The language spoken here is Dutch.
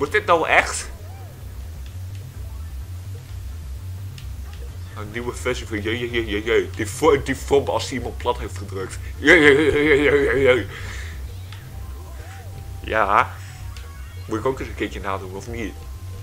Wordt dit nou echt? Een nieuwe versie van die Thwomp als iemand plat heeft gedrukt. Ja. Moet ik ook eens een keertje nadoen of niet?